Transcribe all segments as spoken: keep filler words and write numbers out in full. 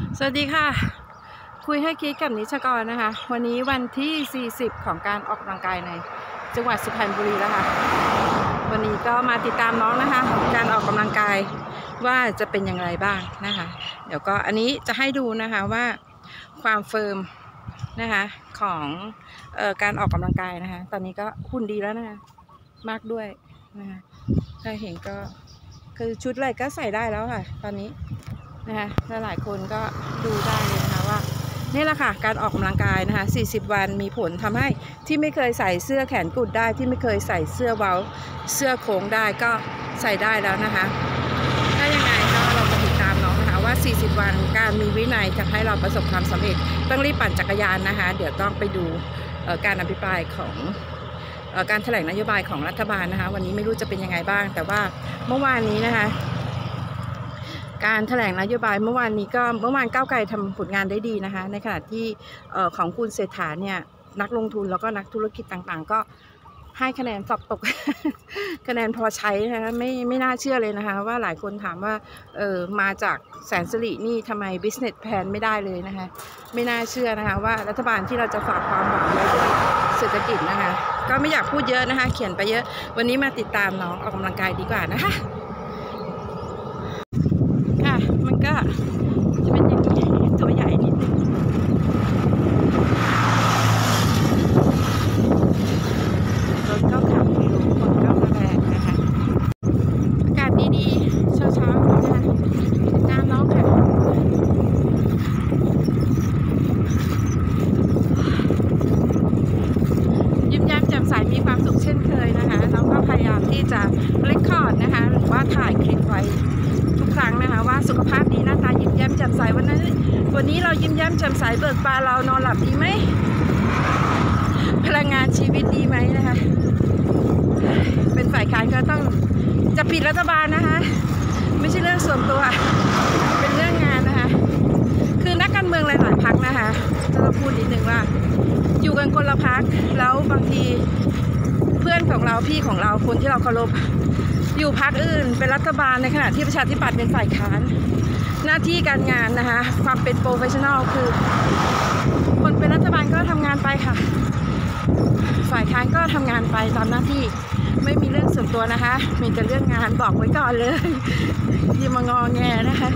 สวัสดีค่ะคุยให้คิดกับนิชกรนะคะวันนี้วันที่สี่สิบของการออกกำลังกายในจังหวัดสุพรรณบุรีแล้วค่ะวันนี้ก็มาติดตามน้องนะคะการออกกำลังกายว่าจะเป็นอย่างไรบ้างนะคะเดี๋ยวก็อันนี้จะให้ดูนะคะว่าความเฟิร์มนะคะของเอ่อการออกกำลังกายนะคะตอนนี้ก็หุ่นดีแล้วนะคะมากด้วยนะคะถ้าเห็นก็คือชุดอะไรก็ใส่ได้แล้วค่ะตอนนี้นะคะหลายคนก็ดูได้เลยนะคะว่านี่แหละค่ะการออกกำลังกายนะคะสี่สิบวันมีผลทำให้ที่ไม่เคยใส่เสื้อแขนกุดได้ที่ไม่เคยใส่เสื้อเว้าเสื้อโค้งได้ก็ใส่ได้แล้วนะคะถ้ายังไงก็เรามาติดตามน้องนะคะว่าสี่สิบวันการมีวินัยจะให้เราประสบความสำเร็จต้องรีบปั่นจักรยานนะคะเดี๋ยวต้องไปดูการอภิปรายของการแถลงนโยบายของรัฐบาลนะคะวันนี้ไม่รู้จะเป็นยังไงบ้างแต่ว่าเมื่อวานนี้นะคะการแถลงนโยบายเมื่อวานนี้ก็เมื่อวานก้าวไกลทำผลงานได้ดีนะคะในขณะที่ของคุณเศรษฐาเนี่ยนักลงทุนแล้วก็นักธุรกิจต่างๆก็ให้คะแนนสอบตก คะแนนพอใช้นะคะไม่ไม่น่าเชื่อเลยนะคะว่าหลายคนถามว่าเออมาจากแสนสิรินี่ทำไม business plan ไม่ได้เลยนะคะไม่น่าเชื่อนะคะว่ารัฐบาลที่เราจะฝากความหวังไว้ด้วยเศรษฐกิจนะคะก็ไม่อยากพูดเยอะนะคะเขียนไปเยอะวันนี้มาติดตามน้องออกกำลังกายดีกว่านะคะค่ะมันก็จะเป็นอย่างนี้ตัวใหญ่นิดนึงรถก็ขับเร็วคนก็มาแรงนะคะอากาศดีๆเช้าๆนะคะน้ำน้องค่ะยิ้มแย้มแจ่มใสมีความสุขเช่นเคยนะคะน้องก็พยายามที่จะเรคคอร์ดนะคะหรือว่าถ่ายคลิปไว้ทุกครั้งนะคะว่าสุขภาพดีหน้าตายิ้มแย้มแจ่มใสวันนั้นวันนี้เรายิ้มแย้มแจ่มใสเบิกบานเรานอนหลับดีไหมพลังงานชีวิตดีไหมนะคะเป็นฝ่ายค้านก็ต้องจะปิดรัฐบาลนะคะไม่ใช่เรื่องส่วนตัวเป็นเรื่องงานนะคะคือนักการเมืองหลายๆพรรคนะคะจะพูดนิดนึงว่าอยู่กันคนละพรรคแล้วบางทีเพื่อนของเราพี่ของเราคนที่เราเคารพอยู่พรรคอื่นเป็นรัฐบาลในขณะที่ประชาธิปัตย์เป็นฝ่ายค้านหน้าที่การงานนะคะความเป็นโปรเฟชชั่นอลคือคนเป็นรัฐบาลก็ทำงานไปค่ะฝ่ายค้านก็ทำงานไปตามหน้าที่ไม่มีเรื่องส่วนตัวนะคะมีแต่เรื่องงานบอกไว้ก่อนเลยที่มางอแงนะคะ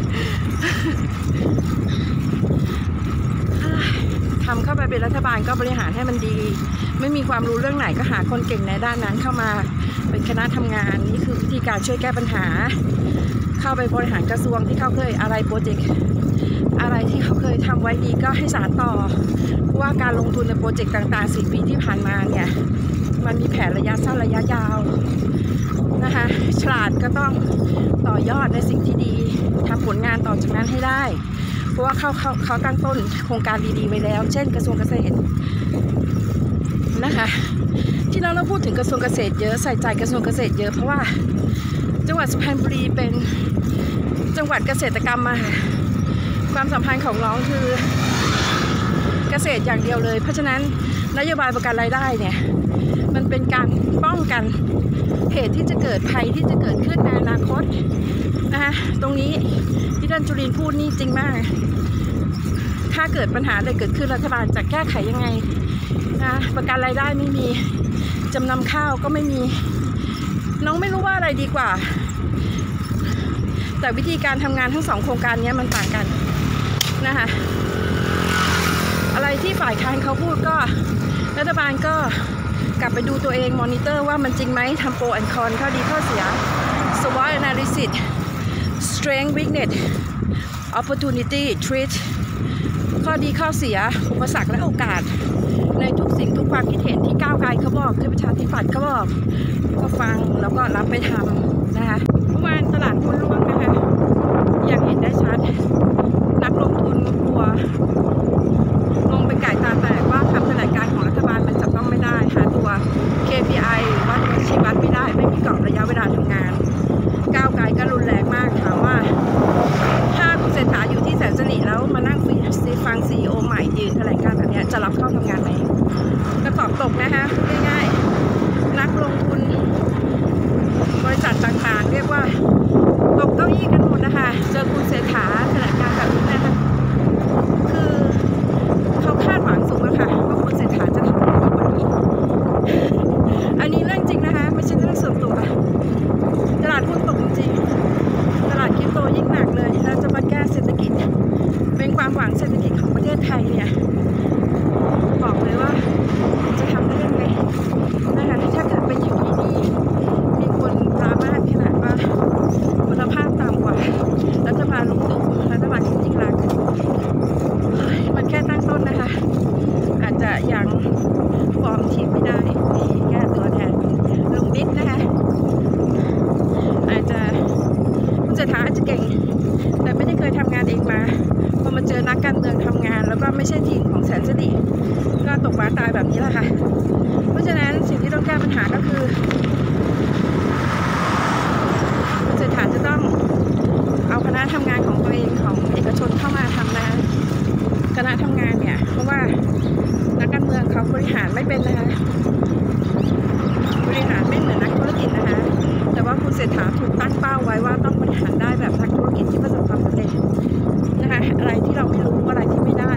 ทำเข้าไปเป็นรัฐบาลก็บริหารให้มันดีไม่มีความรู้เรื่องไหนก็หาคนเก่งในด้านนั้นเข้ามาเป็นคณะทำงานนี่คือวิธีการช่วยแก้ปัญหาเข้าไปบริหารกระทรวงที่เขาเคยอะไรโปรเจกต์อะไรที่เขาเคยทำไว้ดีก็ให้สานต่อว่าการลงทุนในโปรเจกต์ต่างๆสี่ปีที่ผ่านมาเนี่ยมันมีแผนระยะสั้นระยะยาวนะคะฉลาดก็ต้องต่อยอดในสิ่งที่ดีทำผลงานต่อจากนั้นให้ได้เพราะว่าเขาเขาเขาตั้งต้นโครงการดีๆไว้แล้วเช่นกระทรวงเกษตรนะคะที่เราเราพูดถึงกระทรวงเกษตรเยอะใส่ใจกระทรวงเกษตรเยอะเพราะว่าจังหวัดสุพรรณบุรีเป็นจังหวัดเกษตรกรรมมาความสัมพันธ์ของน้องคือเกษตรอย่างเดียวเลยเพราะฉะนั้นนโยบายประกันรายได้เนี่ยมันเป็นการป้องกันเหตุที่จะเกิดภัยที่จะเกิดขึ้นในอนาคตนะคะตรงนี้ที่ท่านจุรินทร์พูดนี่จริงมากถ้าเกิดปัญหาอะไรเกิดขึ้นรัฐบาลจะแก้ไขยังไงนะประกันรายได้ไม่มีจำนำข้าวก็ไม่มีน้องไม่รู้ว่าอะไรดีกว่าแต่วิธีการทำงานทั้งสองโครงการนี้มันต่างกันนะคะอะไรที่ฝ่ายค้านเขาพูดก็รัฐบาลก็กลับไปดูตัวเองมอนิเตอร์ว่ามันจริงไหมทำโปรแอนคอนข้อดีข้อเสีย สวอต analysis strength weakness opportunity threat ข้อดีข้อเสียอุปสรรคและโอกาสในทุกสิ่งทุกความคิดเห็นที่ก้าวไกลเขาบอกที่ประชาธิปัตย์เขาบอกก็ฟังแล้วก็รับไปทำนะคะเมื่อวานตลาดหุ้นร่วงนะคะอย่างเห็นได้ชัดนักลงทุนกลัวลงเป็นไก่ตาแตกว่าคำแถลงการของรัฐบาลมันจับต้องไม่ได้หาตัว เค พี ไอ วัดชี้วัดไม่ได้ไม่มีกรอบระยะเวลาทำงานก้าวไกลก็รุนแรงมากถามว่าถ้าคุณเศรษฐาอยู่ที่แสนสิริแล้วมานั่งฟัง ซี อี โอ ใหม่ยืนแถลงการแบบนี้จะรับเข้าทำงานไหมก็ตอบตกนะคะง่ายๆนักลงทุนบริษัทต่างๆเรียกว่าตกเก้าอี้กันหมดนะคะเจอคุณเศรษฐาแถลงการแบบนี้นะคะเจอนักการเมืองทำงานแล้วก็ไม่ใช่ทีมของแสนสิริก็ตกฟ้าตายแบบนี้แหละค่ะเพราะฉะนั้นสิ่งที่ต้องแก้ปัญหาก็คือเศรษฐาจะต้องเอาคณะทำงานของตัวเองของเอกชนเข้ามาทำนะคณะทำงานเนี่ยเพราะว่านักการเมืองเขาบริหารไม่เป็นนะคะบริหารไม่เหมือนนักธุรกิจนะคะแต่ว่าคุณเศรษฐาถูกตั้งเป้าไว้ว่าต้องบริหารได้แบบนักธุรกิจที่ประสบความสำเร็จนะคะอะไรที่เราไม่รู้อะไรที่ไม่ได้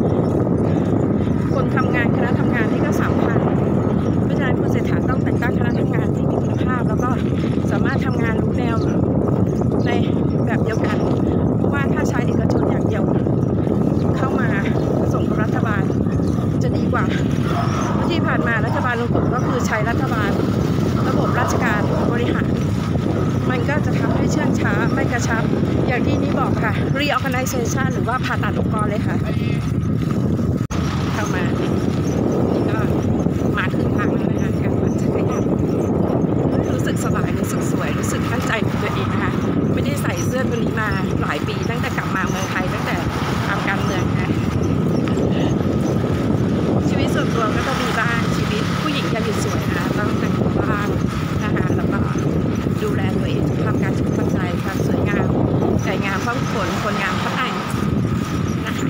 คนทำงานคณะทำงานนี่ก็สำคัญเพราะฉะนั้นคุณเศรษฐาต้องแต่งตั้งคณะทำงานที่มีคุณภาพแล้วก็สามารถทำงานรู้แนวในแบบเดียวกันเพราะว่าถ้าใช้เอกชนอย่างเดียวเข้ามาผสมกับรัฐบาลจะดีกว่าที่ผ่านมารัฐบาลลุงตู่ก็คือใช้รัฐบาลระบบราชการบริหารมันก็จะทำให้เชื่องช้าไม่กระชับอย่างที่นี่บอกค่ะ reorganization หรือว่าผ่าตัดองค์กรเลยค่ะเข้ามาก็มาถึงทางแล้วนะคะการปั่นจักรยานรู้สึกสบายรู้สึกสวยรู้สึกมั่นใจในตัวเองนะคะไม่ได้ใส่เสื้อตัวนี้มาหลายปีตั้งแต่กลับมาเมืองไทยตั้งแต่ทำการเมืองนะชีวิตส่วนตัวก็ต้องมีบ้างชีวิตผู้หญิงอย่าหยุดสวยนะต้องแต่งตัวบ้างนะคะแล้วก็ดูแลตัวเองทำการชุดปัจจัยความสวยงามใจงามเพราะผลคนงามเพราะแต่งนะคะ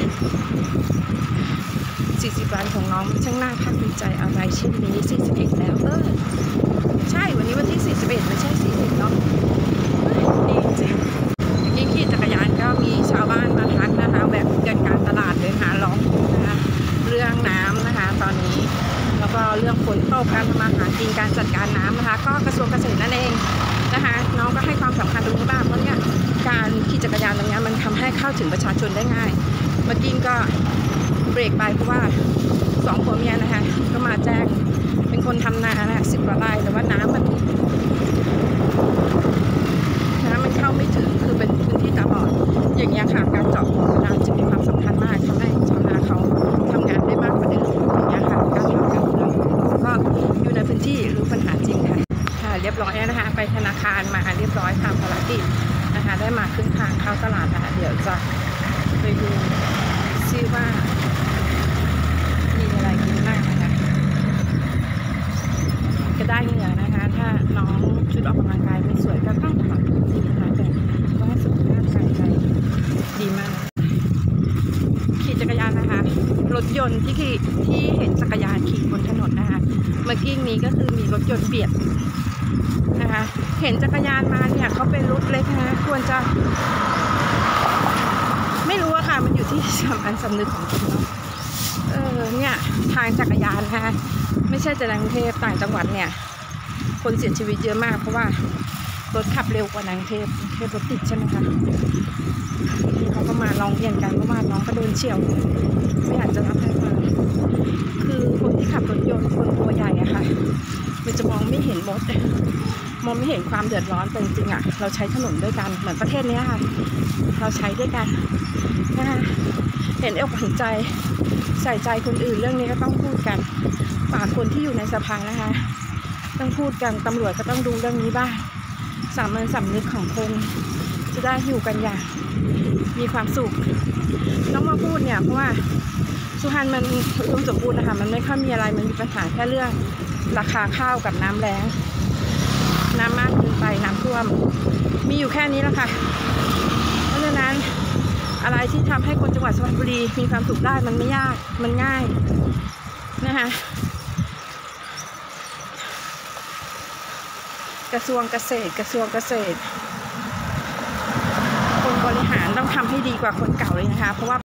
สี่สิบวันของน้องช่างน่าภาคภูมิใจอะไรเช่นนี้สี่สิบเอ็ดแล้วเออใช่วันนี้วันที่สี่สิบเอ็ดไม่ใช่สี่สิบเนาะดีจริงยิ่งขี่จักรยานก็มีชาวบ้านมาทักนะคะแบบเกินการตลาดเลยค่ะร้องนะคะเรื่องน้ำนะคะตอนนี้แล้วก็เรื่องฝนตกการทำมาหากินการจัดการน้ำนะคะก็กระทรวงเกษตรนั่นเองนะคะน้องก็ให้ความสำคัญตรงนี้บ้างเพราะเนี่ยการขี่จักรยานตรงนี้มันทำให้เข้าถึงประชาชนได้ง่ายเมื่อกี้ก็เบรกไปเพราะว่าสองผัวเมียนะคะก็มาแจ้งเป็นคนทำนานะคะสิบกว่าไร่แต่ว่าน้ำมันน้ำมันเข้าไม่ถึงคือเป็นพื้นที่ตาบอดอย่างเงี้ยค่ะการเจาะบ่อบาดาลจะมีความสำคัญมากทำให้ชาวนาเขาทำงานได้มากกว่าเดิมอย่างเงี้ยค่ะการทำการเมืองก็อยู่ในพื้นที่รู้ปัญหาจริงค่ะค่ะเรียบร้อยแล้วนะคะไปธนาคารมาเรียบร้อยทำภารกิจนะคะได้มาครึ่งทางเข้าตลาดนะคะเดี๋ยวจะไปดูซิว่ามีอะไรกินบ้างนะคะก็ได้เหงื่อนะคะถ้าน้องชุดออกกำลังกายไม่สวยก็ต้องถอดจริงนะคะแต่ก็ให้สุขภาพกายใจดีมากขี่จักรยานนะคะรถยนต์ที่ขี่ที่เห็นจักรยานขี่บนถนนนะคะเมื่อกี้นี้ก็คือมีรถยนต์เบียดนะคะเห็นจักรยานมาเนี่ยเขาเป็นรถเล็กนะควรจะไม่รู้อะค่ะมันอยู่ที่สามัญสำนึกของคนเนาะเออเนี่ยทางจักรยานนะคะไม่ใช่แต่ในกรุงเทพต่างจังหวัดเนี่ยคนเสียชีวิตเยอะมากเพราะว่ารถขับเร็วกว่าในกรุงเทพกรุงเทพรถติดใช่ไหมคะที่เขาก็มาลองเรียนกันเพราะว่าน้องก็โดนเฉี่ยวไม่อยากจะรับให้ฟังคือคนที่ขับรถยนต์คนตัวใหญ่อะค่ะมันจะมองไม่เห็นรถมองไม่เห็นความเดือดร้อนแต่จริงๆอะเราใช้ถนนด้วยกันเหมือนประเทศนี้ค่ะเราใช้ด้วยกันนะคะเห็นอกเห็นใจใส่ใจคนอื่นเรื่องนี้ก็ต้องพูดกันฝากคนที่อยู่ในสภานะคะต้องพูดกันตำรวจก็ต้องดูเรื่องนี้บ้างสามัญสำนึกของคนจะได้อยู่กันอย่างมีความสุขน้องมาพูดเนี่ยเพราะว่าสุพรรณมันอุดมสมบูรณ์นะคะมันไม่ค่อยมีอะไรมันมีปัญหาแค่เรื่องราคาข้าวกับน้ำแล้งน้ำมากเกินไปน้ำท่วมมีอยู่แค่นี้แหละค่ะเพราะฉะนั้นอะไรที่ทำให้คนจังหวัดสุพรรณบุรีมีความสุขได้มันไม่ยากมันง่ายนะคะกระทรวงเกษตรกระทรวงเกษตรคนบริหารต้องทำให้ดีกว่าคนเก่าเลยนะคะเพราะว่า